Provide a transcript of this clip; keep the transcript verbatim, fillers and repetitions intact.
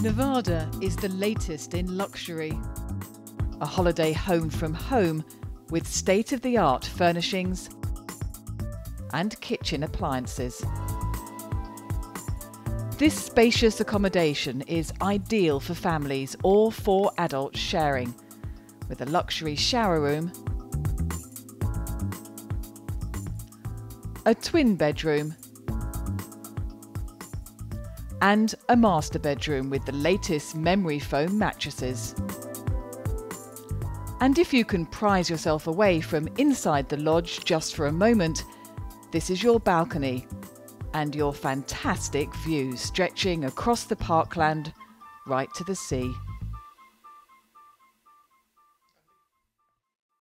Nevada is the latest in luxury. A holiday home from home with state-of-the-art furnishings and kitchen appliances. This spacious accommodation is ideal for families or for adults sharing, with a luxury shower room, a twin bedroom, and a master bedroom with the latest memory foam mattresses. And if you can prise yourself away from inside the lodge just for a moment, this is your balcony and your fantastic views stretching across the parkland right to the sea.